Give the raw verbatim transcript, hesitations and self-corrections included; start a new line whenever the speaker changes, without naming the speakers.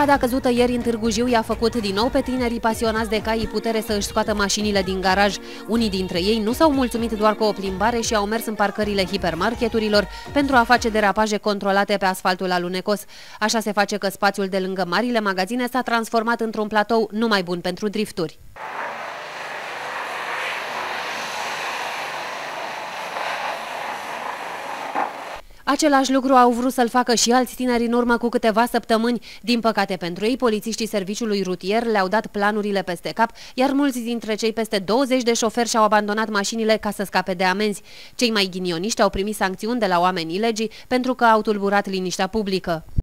Zăpada căzută ieri în Târgu Jiu i-a făcut din nou pe tinerii pasionați de cai putere să își scoată mașinile din garaj. Unii dintre ei nu s-au mulțumit doar cu o plimbare și au mers în parcările hipermarketurilor pentru a face derapaje controlate pe asfaltul alunecos. Așa se face că spațiul de lângă marile magazine s-a transformat într-un platou numai bun pentru drifturi. Același lucru au vrut să-l facă și alți tineri în urmă cu câteva săptămâni. Din păcate pentru ei, polițiștii serviciului rutier le-au dat planurile peste cap, iar mulți dintre cei peste douăzeci de șoferi și-au abandonat mașinile ca să scape de amenzi. Cei mai ghinioniști au primit sancțiuni de la oamenii legii pentru că au tulburat liniștea publică.